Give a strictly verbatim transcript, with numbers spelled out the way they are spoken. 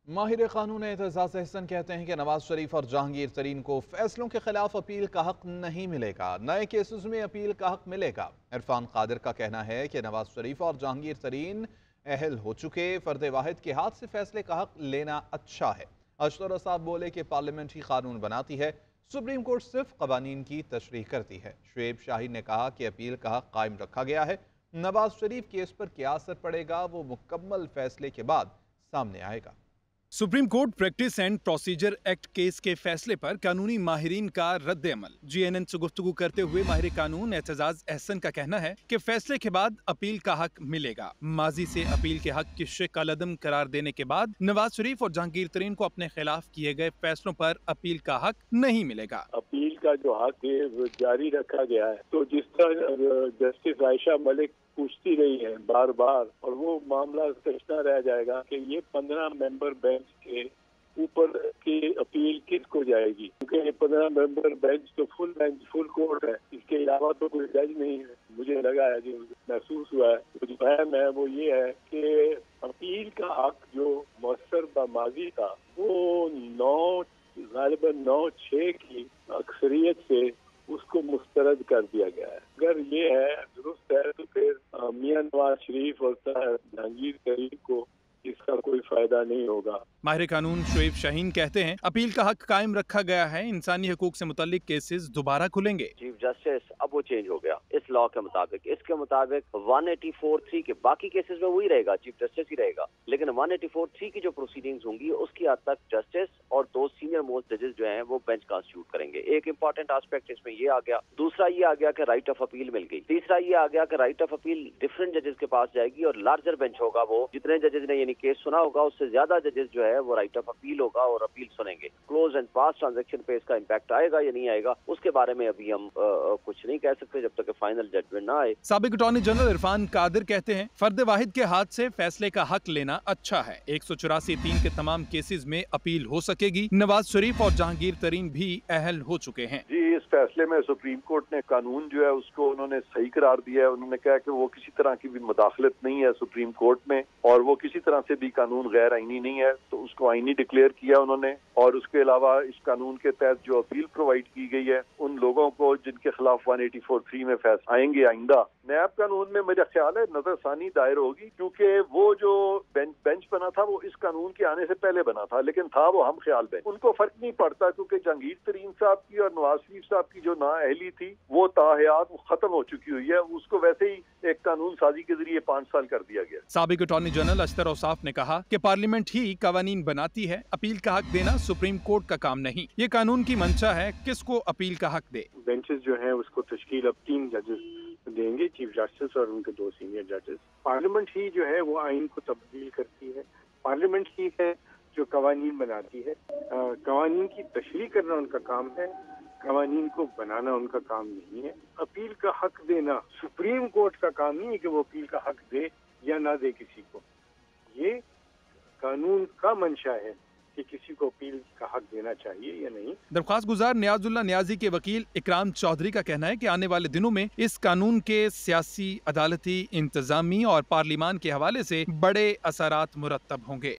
ماہر قانون اعتزاز احسن کہتے ہیں کہ نواز شریف اور جہانگیر ترین کو فیصلوں کے خلاف اپیل کا حق نہیں ملے گا، نئے کیسز میں اپیل کا حق ملے گا۔ عرفان قادر کا کہنا ہے کہ نواز شریف اور جہانگیر ترین اہل ہو چکے، فرد واحد کے ہاتھ سے فیصلے کا حق لینا اچھا ہے۔ اشتر صاحب بولے کہ پارلیمنٹ ہی قانون بناتی ہے، سپریم کورٹ صرف قوانین کی تشریح کرتی ہے۔ شعیب شاہین نے کہا کہ اپیل کا حق قائم رکھا گیا ہے، نواز شریف کیس پر کیا اثر پڑے گا وہ مکمل فیصلے کے بعد سامنے آئے گا۔ Supreme Court Practice and Procedure Act case کے فیصلے پر قانونی ماہرین کا رد عمل۔ جی این این سے گفتگو کرتے ہوئے ماہر قانون اعتزاز احسن کا کہنا ہے کہ فیصلے کے بعد اپیل کا حق ملے گا۔ ماضی سے اپیل کے حق کی شق العدم قرار دینے کے بعد نواز شریف اور جہانگیر ترین کو اپنے خلاف کیے گئے فیصلوں پر اپیل کا حق نہیں ملے گا۔ اپیل کا جو حق ہے وہ جاری رکھا گیا ہے، تو جس طرح جسٹس عائشہ ملک پوچھتی رہی ہے بار بار، اور وہ معاملہ کشنا رہ جائے گا کہ یہ پندرہ ممبر بینچ کے اوپر کی اپیل کس کو جائے گی، کیونکہ یہ پندرہ ممبر بینچ تو فل بینچ فل کورٹ ہے، اس کے علاوہ تو کوئی جج نہیں ہے۔ مجھے لگا ہے، جو محسوس ہوا ہے، جو فہم ہے وہ یہ ہے کہ اپیل کا حق جو مؤثر بماضی تھا وہ نو غالباً نو چھ کی اکثریت سے اس کو مسترد کر دیا گیا ہے۔ اگر یہ ہے درست ہے تو پھر میاں نواز شریف اور جہانگیر ترین کو اس کا کوئی فائدہ نہیں ہوگا۔ ماہر قانون شعیب شاہین کہتے ہیں اپیل کا حق قائم رکھا گیا ہے، انسانی حقوق سے متعلق کیسز دوبارہ کھلیں گے۔ چیف جسٹس اب وہ چینج ہو گیا اس لا کے مطابق، اس کے مطابق ایک سو چورانوے تھری کے باقی کیسز میں وہی رہے گا، چیف جسٹس ہی رہے گا، لیکن ایک سو چورانوے تھری کی جو پروسیڈنگز ہوں گی اس کی حد تک جسٹس اور دو سینئر موسٹ ججز جو ہیں وہ بینچ کانسٹیٹیوٹ کریں گے۔ ایک امپورٹنٹ آسپیکٹ اس میں یہ آ گیا، دوسرا یہ آ گیا کہ رائٹ آف اپیل مل گئی، تیسرا یہ آ گیا کہ رائٹ آف اپیل ڈفرنٹ ججز کے پاس جائے گی اور لارجر بینچ ہوگا، وہ جتنے ججز نے یعنی کیس سنا ہوگا اس سے زیادہ ججز جو ہے وہ رائٹ آف اپیل ہوگا اور اپیل سنیں گے۔ کلوز اینڈ پاس ٹرانزیکشن پہ اس کا امپیکٹ آئے گا یا نہیں آئے گا اس کے بارے میں ابھی ہم کچھ نہیں کہہ سکتے جب تک کہ فائنل ججمنٹ نہ آئے۔ سابق اٹارنی جنرل عرفان قادر کہتے ہیں فرد واحد کے ہاتھ سے فیصلے کا حق لینا اچھا ہے، ایک سو چوراسی تین کے تمام کیسز میں اپیل ہو سکے گی۔ نواز شریف اور جہانگیر ترین بھی اہل ہو چکے ہیں۔ جی، اس فیصلے میں سپریم کورٹ نے قانون جو ہے اس کو انہوں نے صحیح قرار دیا ہے۔ انہوں نے کہا کہ وہ کسی طرح کی بھی مداخلت نہیں ہے سپریم کورٹ میں، اور وہ کسی طرح سے بھی قانون غیر آئینی نہیں ہے، تو اس کو آئینی ڈکلیئر کیا انہوں نے۔ اور اس کے علاوہ اس قانون کے تحت جو اپیل پرووائڈ کی گئی ہے ان لوگوں کو جن کے خلاف ایک سو چورانوے تھری میں فیصلہ آئیں گے آئندہ نیب قانون میں، میرا خیال ہے نظر ثانی دائر ہوگی، کیونکہ وہ جو بینچ بنا تھا وہ اس قانون کے آنے سے پہلے بنا تھا، لیکن تھا وہ ہم خیال بینچ۔ ان کو فرق نہیں پڑتا کیونکہ جہانگیر ترین صاحب کی اور نواز شریف صاحب کی جو نااہلی تھی وہ تاحیات ختم ہو چکی ہوئی ہے، اس کو ویسے ہی ایک قانون سازی کے ذریعے پانچ سال کر دیا گیا۔ سابق اٹارنی جنرل اشتر اوصاف نے کہا کہ پارلیمنٹ ہی قوانین بناتی ہے، اپیل کا حق دینا سپریم کورٹ کا کام نہیں، یہ قانون کی منشا ہے کس کو اپیل کا حق دے۔ بینچز جو ہیں اس کو تشکیل اب تین ججز دیں گے، چیف جسٹس اور ان کے دو سینئر ججز۔ پارلیمنٹ ہی جو ہے وہ آئین کو تبدیل کرتی ہے، پارلیمنٹ ہی ہے جو قوانین بناتی ہے، قوانین کی تشریح کرنا ان کا کام ہے، قوانین کو بنانا ان کا کام نہیں ہے۔ اپیل کا حق دینا سپریم کورٹ کا کام نہیں ہے کہ وہ اپیل کا حق دے یا نہ دے کسی کو، یہ قانون کا منشا ہے کہ کسی کو اپیل کا حق دینا چاہیے یا نہیں۔ درخواست گزار نیاز اللہ نیازی کے وکیل اکرام چودھری کا کہنا ہے کہ آنے والے دنوں میں اس قانون کے سیاسی، عدالتی، انتظامی اور پارلیمان کے حوالے سے بڑے اثرات مرتب ہوں گے۔